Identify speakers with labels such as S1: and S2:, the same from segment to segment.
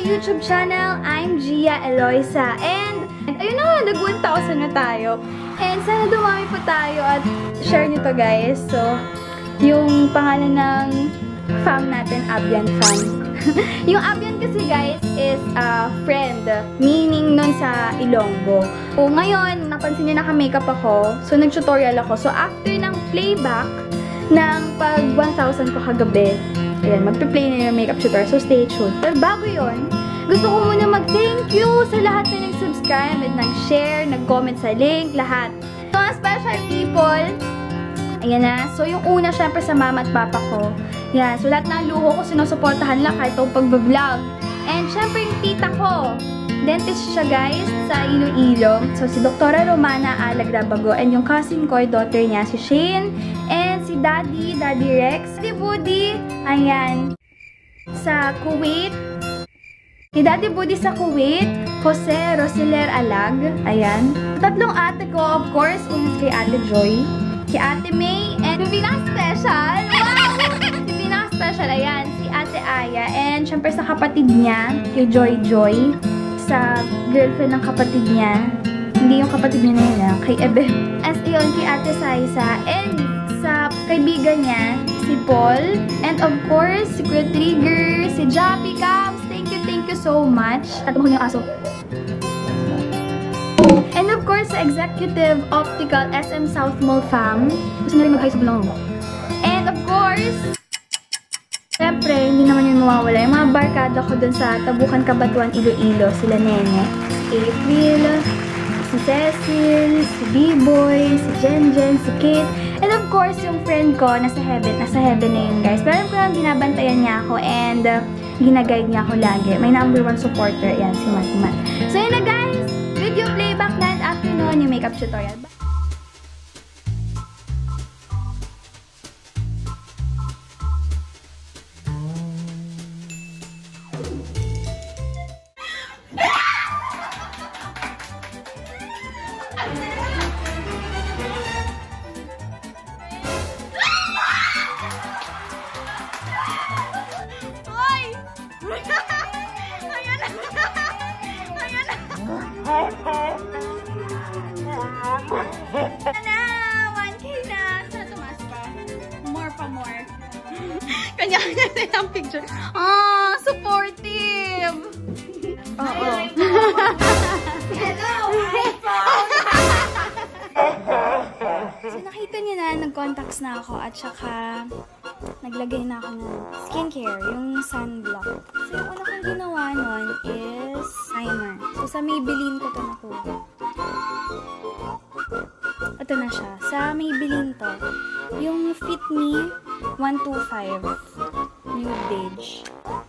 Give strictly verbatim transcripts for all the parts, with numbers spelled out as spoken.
S1: YouTube channel. I'm Jia Eloisa. And, and ayun na, nag one thousand na tayo. And sana dumami po tayo at share nyo to guys. So, yung pangalan ng fam natin, Abyan fam. Yung Abyan kasi guys is a uh, friend. Meaning nun sa Ilonggo. So, ngayon, napansin nyo naka-makeup ako. So, nag-tutorial ako. So, after ng playback ng pag one thousand ko kagabi, ayan, magpe-play na yung makeup tutorial. So, stay tuned. Pero bago yun, gusto ko muna mag-thank you sa lahat na nag-subscribe at nag-share, nag-comment sa link, lahat. Mga special people, ayan na. So, yung una, syempre sa mama at papa ko. Yan. So, lahat ng luho ko, sinusuportahan lang kahit itong pag-vlog. And, syempre, yung tita ko. Dentist siya, guys, sa Iloilo. So, si Doktora Romana Alagrabago. And yung cousin ko, yung daughter niya, si Shane. And si Daddy, Daddy Rex. Si Buddy, ayan, sa Kuwait. Si Daddy Buddy sa Kuwait. Jose Rosiler Alag. Ayan. Tatlong ate ko, of course. Una kay Ate Joy. Kay Ate May. And yung pinaka-special. Wow! Yung pinaka-special, ayan, si Ate Aya. And syempre sa kapatid niya, kay Joy Joy. Sa girlfriend ng kapatid niya. Hindi yung kapatid niya na yun, ah, kay Ebe. As yun, kay Ate Saisa. And sa kaibigan niya, si Paul. And of course, si Kuya Trigger, si Jappy Cams. Thank you, thank you so much. At mahal yung aso. And of course, sa Executive Optical S M South Mall fam. Gusto na rin mag-high sa bulong mo. And of course, siyempre, hindi naman yung mawawala. Yung mga barkada ko dun sa Tabukan, Kabatuan, Iloilo. Sila Nene, si April, si Cecil, si B-Boy, si Jenjen, si Kate. And of course, yung friend ko, nasa heaven. Nasa heaven na yun, guys. Pero alam ko lang, binabantayan niya ako and uh, ginaguide niya ako lagi. My number one supporter, yan, si Matmat. So yun na, guys. Video playback na at after nun, yung makeup tutorial. Bye! Na! one K na! Sana tumas pa. More pa more. Kanya-kanya silang picture. Ah, supportive! Oo. Hello! So, nakita niyo na, nag-contacts na ako at saka naglagay na ako ng skincare, yung sunblock. So, yung una kong ginawa nun is primer. So, sa Maybelline ko ito nakuha. Ito na siya. Sa Maybelline to. Yung Fit Me one two five. Nude beige.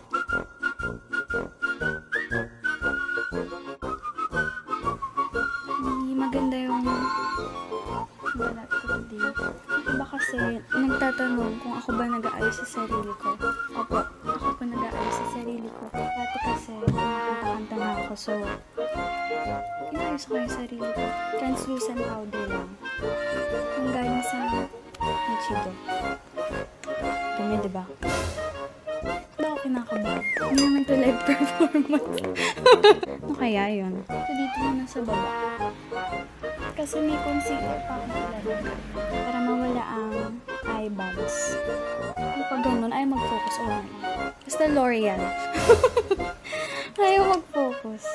S1: Hindi maganda yung balat ko today. Iba kasi nagtatanong kung ako ba nag-aayos sa sarili ko. Opo, ako pa nag-aayos sa sarili ko. Dati kasi nakakanta na ako. So, inayos ko yung sarili ko. Translucent powder lang. Ang galing sa Nichido. Dumi, diba? Ba ako kinakabahan? Hindi naman ito live performance. Ano kaya yun? So, dito muna sa baba. Kasi may concealer pa ako nilalagay. Para mawala ang eye bags. Kapag ganun, ayaw mag-focus. Oh, my. Basta L'Oreal. Ayaw mag-focus.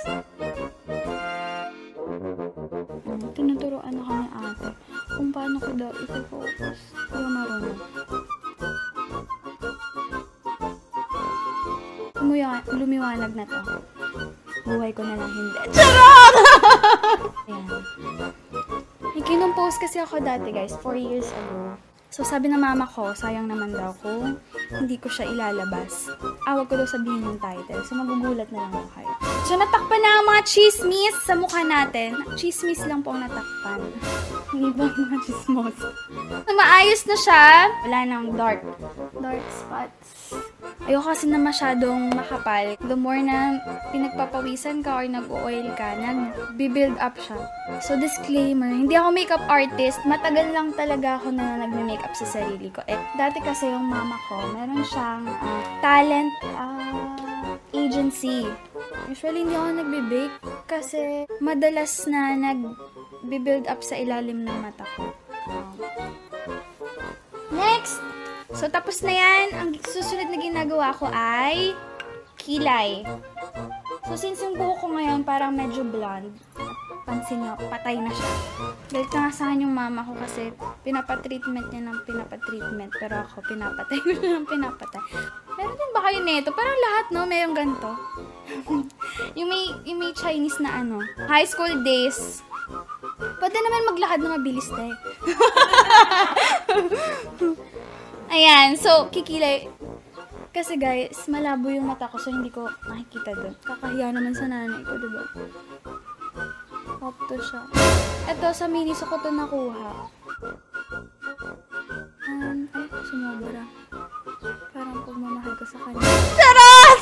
S1: Tinuturoan ako ni ate kung paano ko daw i-focus. Pero marunong. Lumiwanag na to. Buhay ko na lang hindi. Charot! Ayan. May kinumpose kasi ako dati guys, four years ago. So sabi ng mama ko, sayang naman daw kung hindi ko siya ilalabas. Awag ko daw sabihin yung title. So magugulat na lang ako kayo. So natakpan na ang mga chismis sa mukha natin. Chismis lang po ang natakpan. Hindi ba mga chismos? So maayos na siya. Wala nang dark. Dark spots. Ayoko kasi na masyadong makapal. The more na pinagpapawisan ka or nag-oil ka, nag-build up siya. So, disclaimer, hindi ako makeup artist. Matagal lang talaga ako na nag-makeup sa sarili ko. Eh, dati kasi yung mama ko, meron siyang uh, talent uh, agency. Usually, hindi ako nagbe-bake kasi madalas na nag-build up sa ilalim ng mata ko. Next! So, tapos na yan. Ang susunod na ginagawa ko ay kilay. So, since yung buhok ko ngayon parang medyo blonde, pansin nyo, patay na siya. Galit na nga sa akin yung mama ko kasi pinapatreatment niya ng pinapatreatment, pero ako pinapatay ko na ng pinapatay. Meron din ba kayo nito? Parang lahat, no? Mayroong ganito. yung, may, yung may Chinese na ano, high school days. Pwede naman maglakad na mabilis tayo. Ayan, so, kikilay. Kasi guys, malabo yung mata ko, so hindi ko makikita doon. Kakahiya naman sa nanay ko, diba? Opto siya. Ito, sa Miniso ko ito nakuha. Um, ay, sumobra. Parang pagmamahal ko sa kanya. Charot!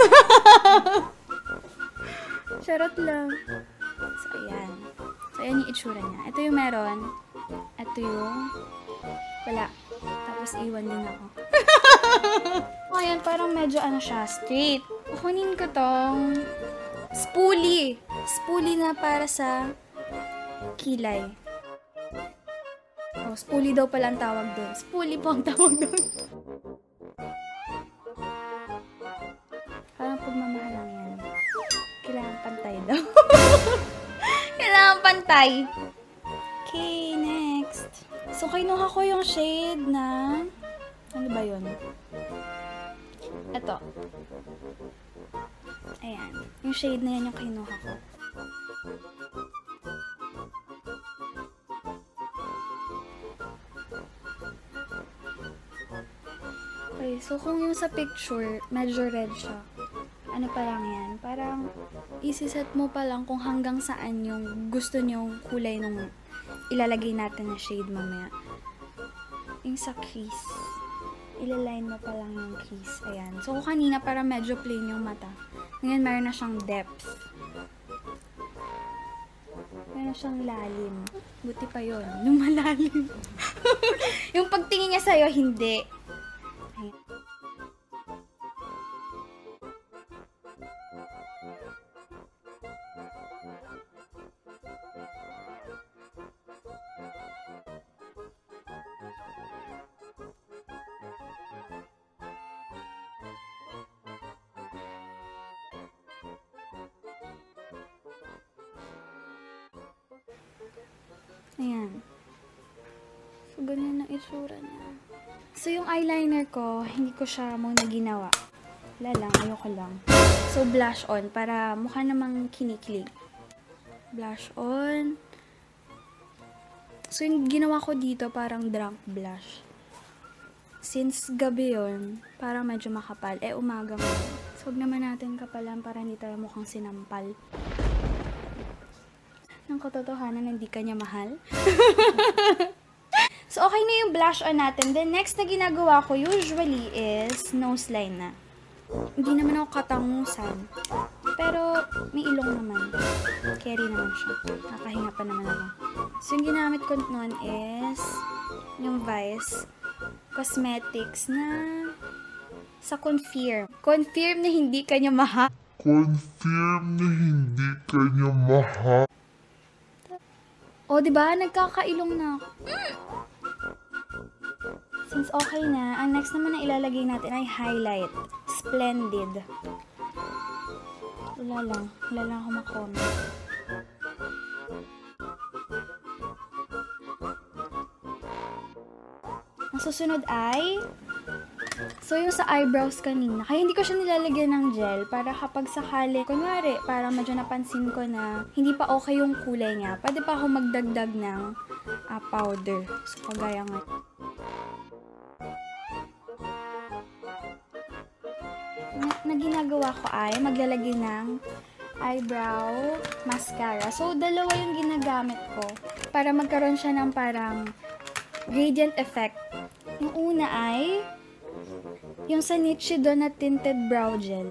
S1: Charot lang. So, ayan. So, ayan yung itsura niya. Ito yung meron. Ito yung wala. Tapos, iwan din ako. Ayan, parang medyo ano siya, straight. Kukunin ko tong spoolie. Spoolie na para sa kilay. Oh, spoolie daw pala ang tawag doon. Spoolie po ang tawag doon. Parang pagmamahal lang yan. Kailangan pantay daw. Kailangan pantay. Okay, next. So, kinuha ko yung shade na... Ano ba yun? Ito. Ayan. Yung shade na yan yung kinuha ko. Okay, so kung yung sa picture, medyo red siya. Ano pa lang yan? Parang isi-set mo pa lang kung hanggang saan yung gusto nyong kulay nung ilalagay natin na shade mamaya. Yung sa crease. Ilaline mo pa lang yung crease. Ayan. So, kung kanina parang medyo plain yung mata. Ngayon, meron na siyang depth. Meron na siyang lalim. Buti pa yun. Yung malalim. Yung pagtingin niya sa'yo, hindi. Ayan. Ayan. So, ganyan ang itsura niya. So, yung eyeliner ko, hindi ko siya muna ginawa. Wala lang, ayoko lang. So, blush on, para mukha namang kinikilig. Blush on. So, yung ginawa ko dito, parang drunk blush. Since gabi yun, parang medyo makapal. Eh, umaga mo. So, huwag naman natin kapalan para hindi tayo mukhang sinampal. Ng katotohanan, hindi kanya mahal. So, okay na yung blush on natin. Then, next na ginagawa ko usually is nose line na. Hindi naman ako katangusan. Pero, may ilong naman. Carry naman siya. Nakahinga pa naman ako. So, yung ginamit ko nun is yung Vice Cosmetics na sa Confirm. Confirm na hindi kanya mahal.
S2: Confirm na hindi kanya mahal.
S1: O, diba? Nagkakailong na ako. Mm! Since okay na, ang next naman na ilalagay natin ay highlight. Splendid. Wala lang. Wala lang ako makomment. Ang susunod ay... So, yung sa eyebrows kanina, kaya hindi ko siya nilalagyan ng gel para kapag sakali, kunwari, parang medyo napansin ko na hindi pa okay yung kulay niya, pwede pa ako magdagdag ng uh, powder. So, kagaya nga. Na, na ginagawa ko ay maglalagay ng eyebrow mascara. So, dalawa yung ginagamit ko para magkaroon siya ng parang gradient effect. Yung una ay yung sa Nichido na tinted brow gel.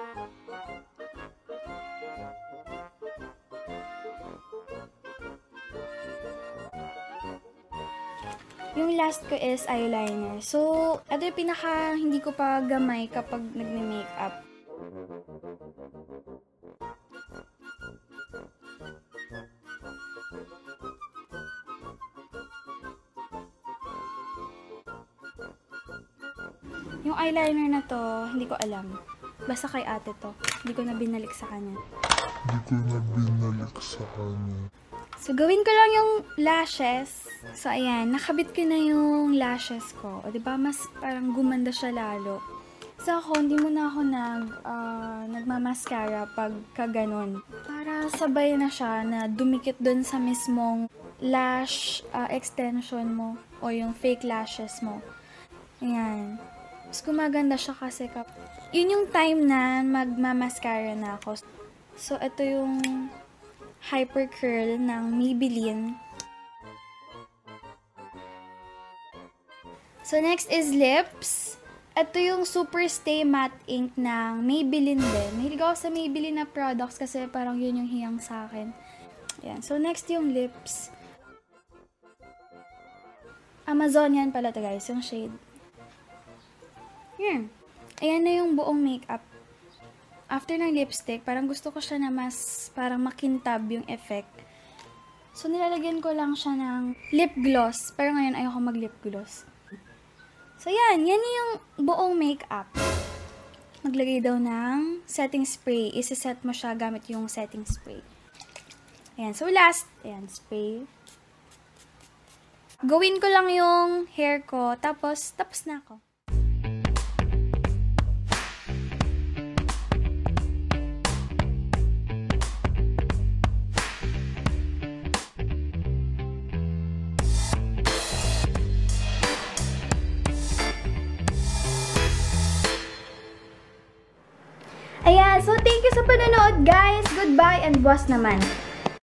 S1: Yung last ko is eyeliner. So, ito yung pinaka hindi ko pa gamay kapag nagme-makeup. Yung eyeliner na to, hindi ko alam. Basta kay ate to. Hindi ko na binalik sa kanya.
S2: Hindi ko na binalik sa kanya.
S1: So, gawin ko lang yung lashes. So, ayan. Nakabit ko na yung lashes ko. O, diba? Mas parang gumanda siya lalo. So, ako, hindi muna ako nag, uh, nagmamascara pag kaganon. Para sabay na siya na dumikit dun sa mismong lash uh, extension mo. O yung fake lashes mo. Ayan. Mas gumaganda siya kasi kap yun yung time na magmamascara na ako. So, ito yung Hyper Curl ng Maybelline. So, next is lips. Ito yung Super Stay Matte Ink ng Maybelline din. Mahilig ako sa Maybelline na products kasi parang yun yung hiyang sa akin. Ayan. So, next yung lips. Amazonian pala to guys, yung shade. Yan. Ayan na yung buong makeup. After ng lipstick, parang gusto ko siya na mas parang makintab yung effect. So, nilalagyan ko lang siya ng lip gloss. Pero ngayon, ayoko mag-lip gloss. So, yan. Yan yung buong makeup. Maglagay daw ng setting spray. Isiset mo siya gamit yung setting spray. Ayan. So, last. Ayan, spray. Gawin ko lang yung hair ko. Tapos, tapos na ako. Ayan, so thank you sa panonood guys. Goodbye and buwas naman.